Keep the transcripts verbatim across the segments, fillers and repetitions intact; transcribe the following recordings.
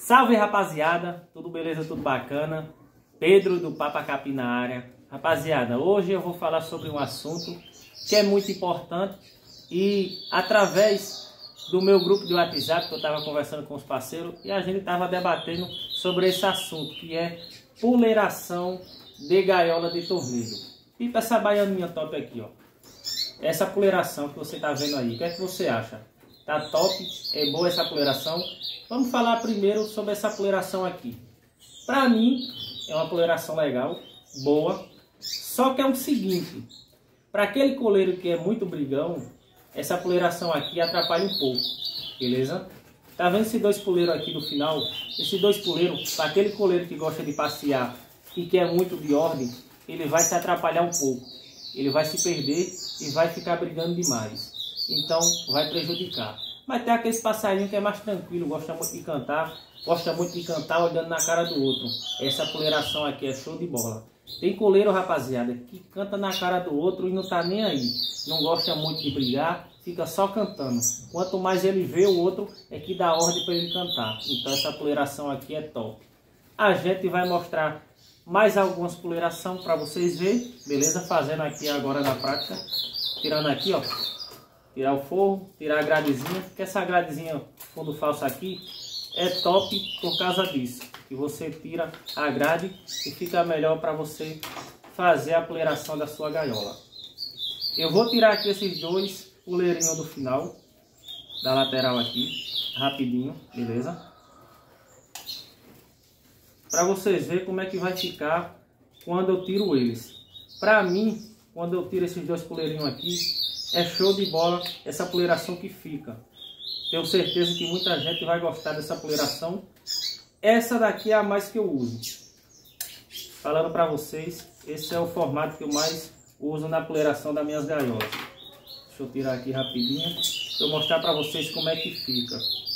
Salve, rapaziada, tudo beleza, tudo bacana? Pedro do Papa Capim na área. Rapaziada, hoje eu vou falar sobre um assunto que é muito importante e através do meu grupo de WhatsApp que eu estava conversando com os parceiros e a gente estava debatendo sobre esse assunto, que é puleiração de gaiola de torneio. Tipo essa baianinha top aqui, ó. Essa puleiração que você está vendo aí, o que é que você acha? Tá top? É boa essa puleiração? Vamos falar primeiro sobre essa puleiração aqui. Para mim, é uma puleiração legal, boa. Só que é o seguinte, para aquele coleiro que é muito brigão, essa puleiração aqui atrapalha um pouco, beleza? Tá vendo esses dois puleiros aqui no final? Esses dois puleiros, para aquele coleiro que gosta de passear e que é muito de ordem, ele vai se atrapalhar um pouco. Ele vai se perder e vai ficar brigando demais. Então, vai prejudicar. Mas tem aqueles passarinhos que é mais tranquilo, gosta muito de cantar, gosta muito de cantar olhando na cara do outro. Essa puleiração aqui é show de bola. Tem coleiro, rapaziada, que canta na cara do outro e não tá nem aí. Não gosta muito de brigar, fica só cantando. Quanto mais ele vê o outro, é que dá ordem para ele cantar. Então essa puleiração aqui é top. A gente vai mostrar mais algumas puleiração para vocês verem, beleza? Fazendo aqui agora na prática. Tirando aqui, ó. Tirar o forro, tirar a gradezinha, porque essa gradezinha fundo falso aqui é top por causa disso, que você tira a grade e fica melhor para você fazer a puleiração da sua gaiola. Eu vou tirar aqui esses dois puleirinhos do final, da lateral aqui, rapidinho, beleza? Para vocês verem como é que vai ficar quando eu tiro eles. Para mim, quando eu tiro esses dois puleirinhos aqui, é show de bola essa puleiração que fica. Tenho certeza que muita gente vai gostar dessa puleiração. Essa daqui é a mais que eu uso. Falando para vocês, esse é o formato que eu mais uso na puleiração das minhas gaiolas. Deixa eu tirar aqui rapidinho, para eu mostrar para vocês como é que fica.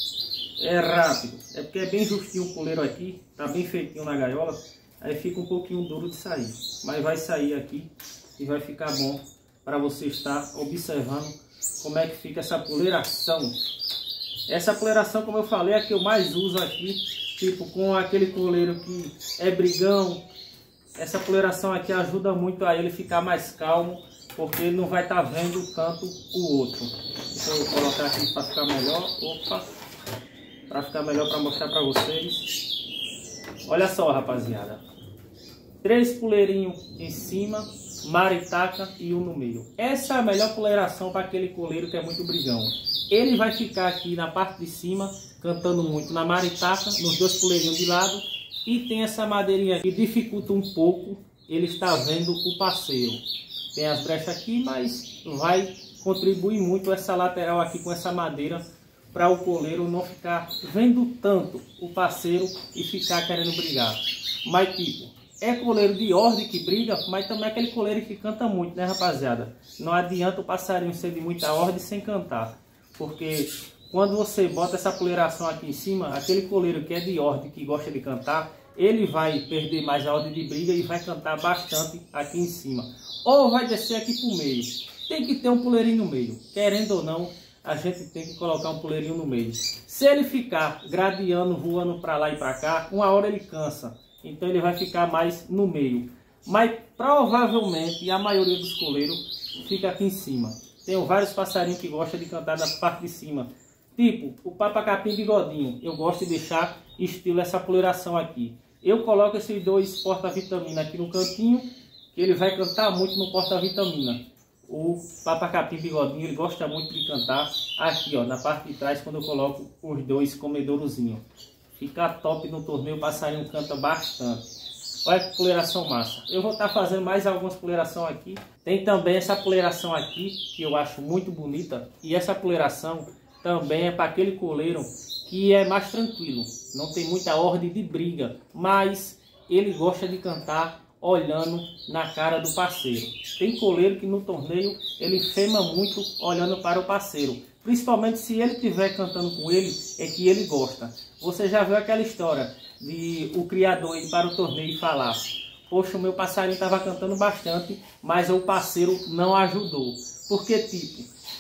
É rápido, é porque é bem justinho o puleiro aqui, tá bem feitinho na gaiola. Aí fica um pouquinho duro de sair, mas vai sair aqui e vai ficar bom para você estar observando como é que fica essa puleiração. Essa puleiração, como eu falei, é a que eu mais uso aqui, tipo com aquele coleiro que é brigão. Essa puleiração aqui ajuda muito a ele ficar mais calmo, porque ele não vai estar vendo tanto o outro. Deixa eu colocar aqui para ficar melhor. Opa! Para ficar melhor, para mostrar para vocês. Olha só, rapaziada. Três puleirinhos em cima, maritaca e um no meio. Essa é a melhor puleiração para aquele coleiro que é muito brigão. Ele vai ficar aqui na parte de cima, cantando muito na maritaca, nos dois puleirinhos de lado. E tem essa madeirinha que dificulta um pouco ele estar vendo o parceiro. Tem as brechas aqui, mas vai contribuir muito essa lateral aqui com essa madeira, para o coleiro não ficar vendo tanto o parceiro e ficar querendo brigar. Mas tipo, é coleiro de ordem que briga, mas também é aquele coleiro que canta muito, né, rapaziada? Não adianta o passarinho ser de muita ordem sem cantar. Porque quando você bota essa puleiração aqui em cima, aquele coleiro que é de ordem, que gosta de cantar, ele vai perder mais a ordem de briga e vai cantar bastante aqui em cima. Ou vai descer aqui pro meio. Tem que ter um puleirinho no meio. Querendo ou não, a gente tem que colocar um puleirinho no meio. Se ele ficar gradeando, voando para lá e para cá, uma hora ele cansa. Então ele vai ficar mais no meio. Mas provavelmente a maioria dos coleiros fica aqui em cima. Tenho vários passarinhos que gostam de cantar da parte de cima. Tipo, o Papa Capim bigodinho. Eu gosto de deixar estilo essa puleiração aqui. Eu coloco esses dois porta-vitamina aqui no cantinho, que ele vai cantar muito no porta-vitamina. O Papa Capim bigodinho, ele gosta muito de cantar aqui, ó, na parte de trás, quando eu coloco os dois comedourozinhos. Fica top no torneio, o passarinho canta bastante. Olha que puleiração massa. Eu vou estar fazendo mais algumas puleiração aqui. Tem também essa puleiração aqui, que eu acho muito bonita. E essa puleiração também é para aquele coleiro que é mais tranquilo. Não tem muita ordem de briga, mas ele gosta de cantar olhando na cara do parceiro. Tem coleiro que no torneio ele fema muito olhando para o parceiro. Principalmente se ele estiver cantando com ele, é que ele gosta. Você já viu aquela história de o criador ir para o torneio e falar: poxa, o meu passarinho estava cantando bastante, mas o parceiro não ajudou. Porque tipo,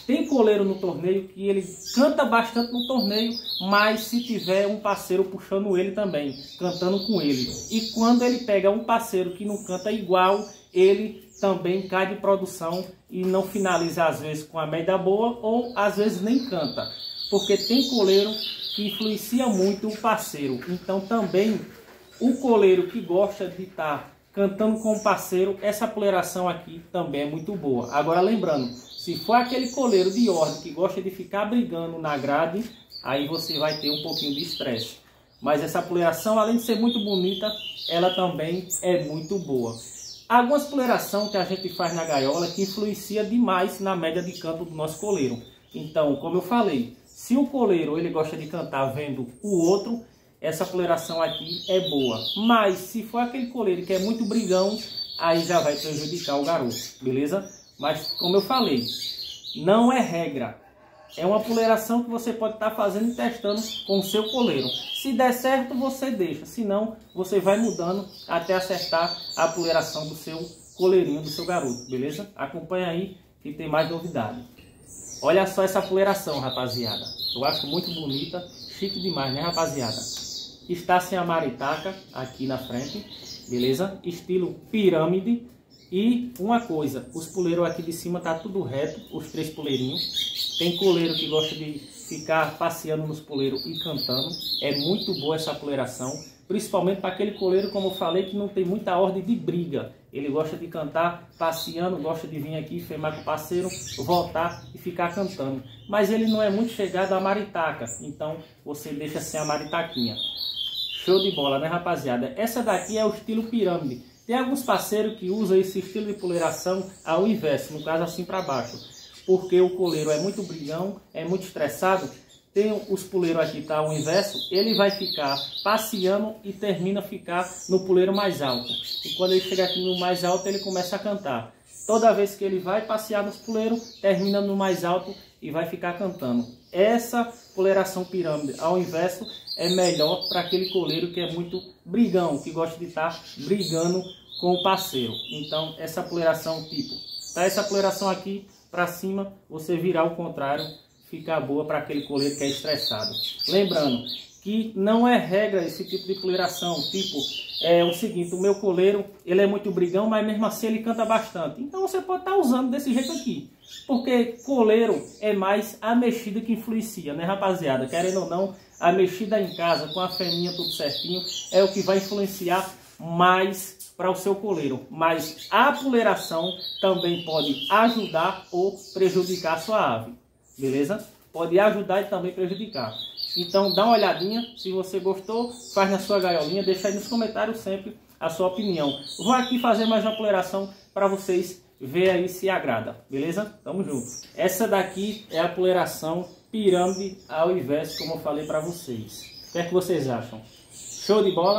Tem coleiro no torneio que ele canta bastante no torneio, mas se tiver um parceiro puxando ele também, cantando com ele. E quando ele pega um parceiro que não canta igual, ele também cai de produção e não finaliza às vezes com a média boa ou às vezes nem canta. Porque tem coleiro que influencia muito o parceiro. Então também o coleiro que gosta de estar cantando com o parceiro, essa apoleiração aqui também é muito boa. Agora lembrando, se for aquele coleiro de ordem que gosta de ficar brigando na grade, aí você vai ter um pouquinho de estresse. Mas essa apoleiração, além de ser muito bonita, ela também é muito boa. Algumas apoleirações que a gente faz na gaiola que influencia demais na média de canto do nosso coleiro. Então, como eu falei, se o coleiro ele gosta de cantar vendo o outro, essa apoleiração aqui é boa. Mas se for aquele coleiro que é muito brigão, aí já vai prejudicar o garoto, beleza? Mas como eu falei, não é regra. É uma apoleiração que você pode estar fazendo e testando com o seu coleiro. Se der certo, você deixa. Se não, você vai mudando até acertar a apoleiração do seu coleirinho, do seu garoto, beleza? Acompanha aí que tem mais novidade. Olha só essa apoleiração, rapaziada. Eu acho muito bonita, chique demais, né, rapaziada? Está sem a maritaca aqui na frente, beleza? Estilo pirâmide. E uma coisa, os puleiros aqui de cima tá tudo reto, os três puleirinhos. Tem coleiro que gosta de ficar passeando nos puleiros e cantando. É muito boa essa apoleiração, principalmente para aquele coleiro, como eu falei, que não tem muita ordem de briga. Ele gosta de cantar passeando, gosta de vir aqui, firmar com o parceiro, voltar e ficar cantando. Mas ele não é muito chegado à maritaca, então você deixa sem a maritaquinha. Show de bola, né, rapaziada? Essa daqui é o estilo pirâmide. Tem alguns parceiros que usam esse estilo de apoleiração ao inverso, no caso assim para baixo. Porque o coleiro é muito brigão, é muito estressado. Tem os puleiros aqui, tá ao inverso, ele vai ficar passeando e termina a ficar no puleiro mais alto. E quando ele chega aqui no mais alto, ele começa a cantar. Toda vez que ele vai passear nos puleiros, termina no mais alto e vai ficar cantando. Essa apoleiração pirâmide ao inverso é melhor para aquele coleiro que é muito brigão, que gosta de estar brigando com o parceiro. Então essa apoleiração tipo, tá essa apoleiração aqui para cima, você virar o contrário, fica boa para aquele coleiro que é estressado. Lembrando que não é regra esse tipo de apoleiração, tipo, é o seguinte, o meu coleiro, ele é muito brigão, mas mesmo assim ele canta bastante. Então você pode estar usando desse jeito aqui. Porque coleiro é mais a mexida que influencia, né, rapaziada? Querendo ou não, a mexida em casa, com a feminha tudo certinho, é o que vai influenciar mais para o seu coleiro. Mas a apoleiração também pode ajudar ou prejudicar a sua ave, beleza? Pode ajudar e também prejudicar. Então dá uma olhadinha, se você gostou, faz na sua gaiolinha, deixa aí nos comentários sempre a sua opinião. Vou aqui fazer mais uma apoleiração para vocês verem aí se agrada, beleza? Tamo junto. Essa daqui é a apoleiração pirâmide ao inverso, como eu falei para vocês. O que é que vocês acham? Show de bola?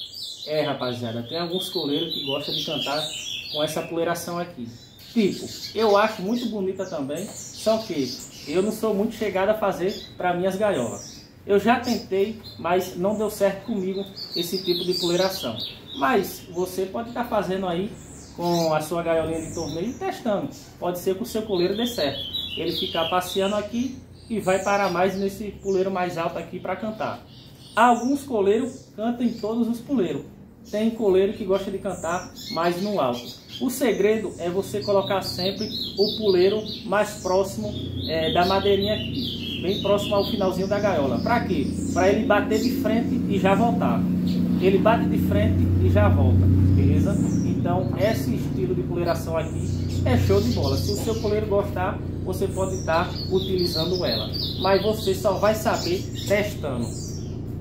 É, rapaziada, tem alguns coleiros que gostam de cantar com essa apoleiração aqui. Tipo, eu acho muito bonita também, só que eu não sou muito chegado a fazer para minhas gaiolas. Eu já tentei, mas não deu certo comigo esse tipo de apoleiração. Mas você pode estar fazendo aí com a sua gaiolinha de torneio e testando. Pode ser que o seu coleiro dê certo. Ele ficar passeando aqui e vai parar mais nesse puleiro mais alto aqui para cantar. Alguns coleiros cantam em todos os puleiros. Tem coleiro que gosta de cantar mais no alto. O segredo é você colocar sempre o puleiro mais próximo é, da madeirinha aqui, bem próximo ao finalzinho da gaiola. Para quê? Para ele bater de frente e já voltar. Ele bate de frente e já volta, beleza? Então esse estilo de apoleiração aqui é show de bola. Se o seu coleiro gostar, você pode estar utilizando ela. Mas você só vai saber testando.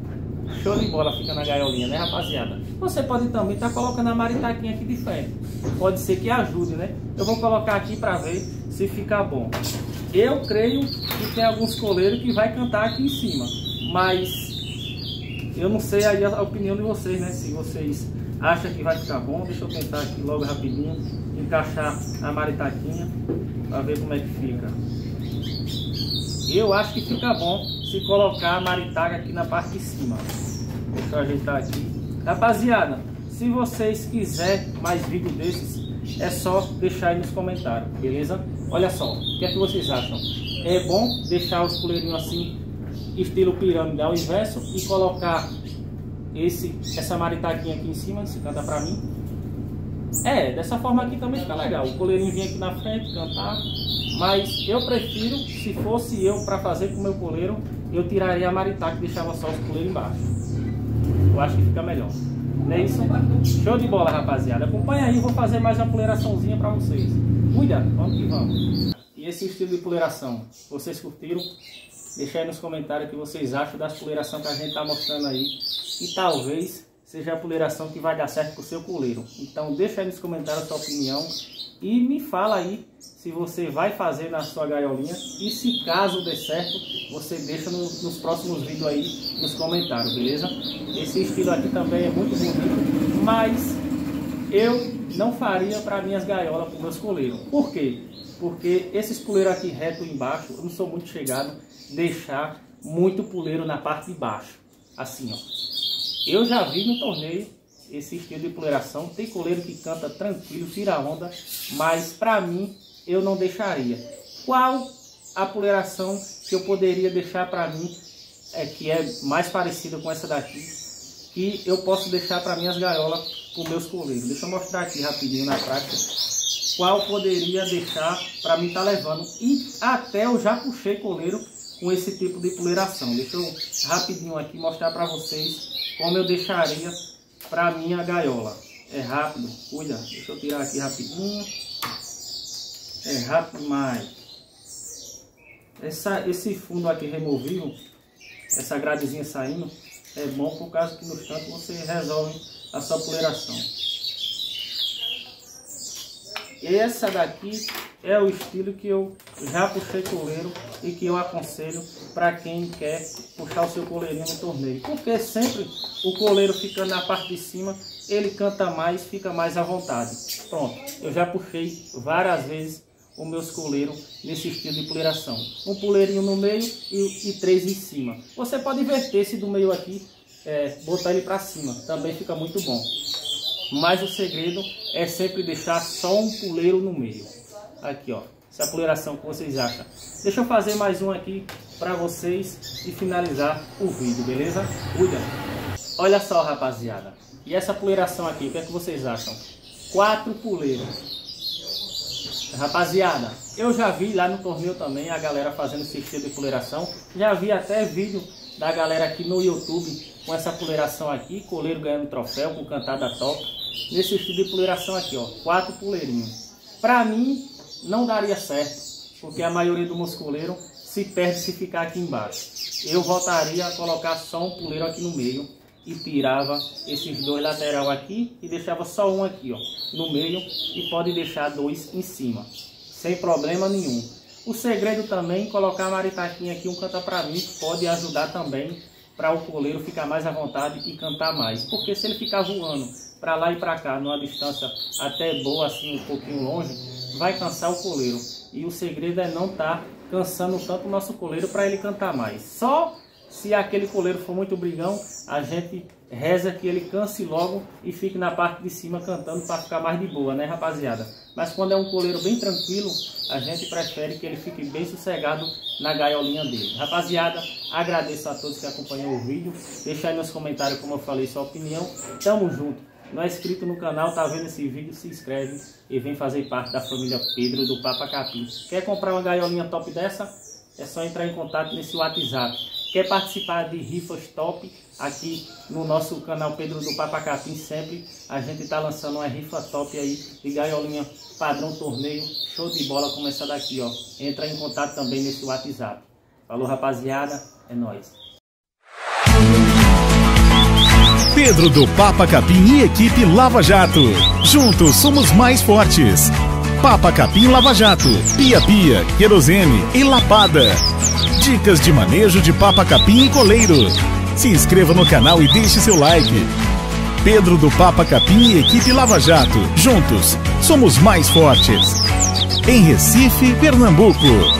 Show de bola, fica na gaiolinha, né, rapaziada? Você pode também estar tá colocando a maritaquinha aqui de frente. Pode ser que ajude, né? Eu vou colocar aqui para ver se fica bom. Eu creio que tem alguns coleiros que vai cantar aqui em cima. Mas eu não sei aí a opinião de vocês, né? Se vocês acham que vai ficar bom. Deixa eu tentar aqui logo rapidinho encaixar a maritaquinha para ver como é que fica. Eu acho que fica bom se colocar a maritaca aqui na parte de cima. Deixa eu ajeitar aqui. Rapaziada, se vocês quiserem mais vídeo desses, é só deixar aí nos comentários, beleza? Olha só, o que é que vocês acham? É bom deixar os puleirinhos assim, estilo pirâmide ao inverso, e colocar esse, essa maritaquinha aqui em cima, se canta pra mim? É, dessa forma aqui também fica legal. O coleirinho vir aqui na frente, cantar. Mas eu prefiro, se fosse eu para fazer com o meu coleiro, eu tiraria a maritaca e deixava só os coleiros embaixo. Eu acho que fica melhor. Não é isso? Show de bola, rapaziada. Acompanha aí, vou fazer mais uma poleiraçãozinha para vocês. Cuida, vamos que vamos. E esse estilo de poleiração, vocês curtiram? Deixa aí nos comentários o que vocês acham das poleirações que a gente tá mostrando aí. E talvez seja a poleiração que vai dar certo com o seu coleiro. Então deixa aí nos comentários a sua opinião. E me fala aí se você vai fazer na sua gaiolinha. E se caso dê certo, você deixa no, nos próximos vídeos aí nos comentários, beleza? Esse estilo aqui também é muito bonito, mas eu não faria para minhas gaiolas, para meus coleiros. Por quê? Porque esses puleiros aqui reto embaixo, eu não sou muito chegado deixar muito puleiro na parte de baixo. Assim, ó. Eu já vi no torneio esse estilo de poleiração. Tem coleiro que canta tranquilo, tira onda, mas para mim eu não deixaria. Qual a poleiração que eu poderia deixar para mim, é, que é mais parecida com essa daqui, que eu posso deixar para minhas gaiolas com meus coleiros? Deixa eu mostrar aqui rapidinho na prática qual poderia deixar para mim estar tá levando. E até eu já puxei coleiro com esse tipo de poleiração. Deixa eu rapidinho aqui mostrar para vocês como eu deixaria para minha gaiola. É rápido, cuida. Deixa eu tirar aqui rapidinho. É rápido demais. Essa, esse fundo aqui removível, essa gradezinha saindo, é bom por causa que no instante você resolve a sua poleiração. Essa daqui é o estilo que eu já puxei coleiro e que eu aconselho para quem quer puxar o seu coleirinho no torneio. Porque sempre o coleiro ficando na parte de cima, ele canta mais, fica mais à vontade. Pronto, eu já puxei várias vezes os meus coleiros nesse estilo de poleiração. Um puleirinho no meio e, e três em cima. Você pode inverter esse do meio aqui, é, botar ele para cima, também fica muito bom. Mas o segredo é sempre deixar só um puleiro no meio. Aqui, ó, essa poleiração que vocês acham. Deixa eu fazer mais um aqui para vocês e finalizar o vídeo, beleza? Cuida. Olha só, rapaziada. E essa poleiração aqui, o que é que vocês acham? Quatro puleiros. Rapaziada, eu já vi lá no torneio também a galera fazendo esse estilo de poleiração. Já vi até vídeo da galera aqui no YouTube com essa poleiração aqui, coleiro ganhando troféu com cantada top. Nesse estilo de poleiração aqui, ó, quatro puleirinhos. Pra mim, não daria certo, porque a maioria do meus coleiros se perde se ficar aqui embaixo. Eu voltaria a colocar só um puleiro aqui no meio e tirava esses dois lateral aqui e deixava só um aqui, ó, no meio, e pode deixar dois em cima, sem problema nenhum. O segredo também, colocar a maritaquinha aqui, um canta pra mim, pode ajudar também para o coleiro ficar mais à vontade e cantar mais. Porque se ele ficar voando para lá e para cá, numa distância até boa, assim, um pouquinho longe, vai cansar o coleiro. E o segredo é não estar tá cansando tanto o nosso coleiro para ele cantar mais. Só se aquele coleiro for muito brigão, a gente reza que ele canse logo e fique na parte de cima cantando para ficar mais de boa, né, rapaziada? Mas quando é um coleiro bem tranquilo, a gente prefere que ele fique bem sossegado na gaiolinha dele. Rapaziada, agradeço a todos que acompanham o vídeo. Deixa aí nos comentários, como eu falei, sua opinião. Tamo junto. Não é inscrito no canal, tá vendo esse vídeo, se inscreve e vem fazer parte da família Pedro do Papa Capim. Quer comprar uma gaiolinha top dessa? É só entrar em contato nesse WhatsApp. Quer participar de rifas top? Aqui no nosso canal Pedro do Papa Capim, sempre a gente está lançando uma rifa top aí de gaiolinha padrão torneio, show de bola como essa daqui, ó. Entra em contato também nesse WhatsApp. Falou, rapaziada, é nóis. Pedro do Papa Capim e equipe Lava Jato. Juntos somos mais fortes. Papa Capim Lava Jato, Pia Pia, Querosene e Lapada. Dicas de manejo de papa capim e coleiro. Se inscreva no canal e deixe seu like. Pedro do Papa Capim e equipe Lava Jato. Juntos, somos mais fortes. Em Recife, Pernambuco.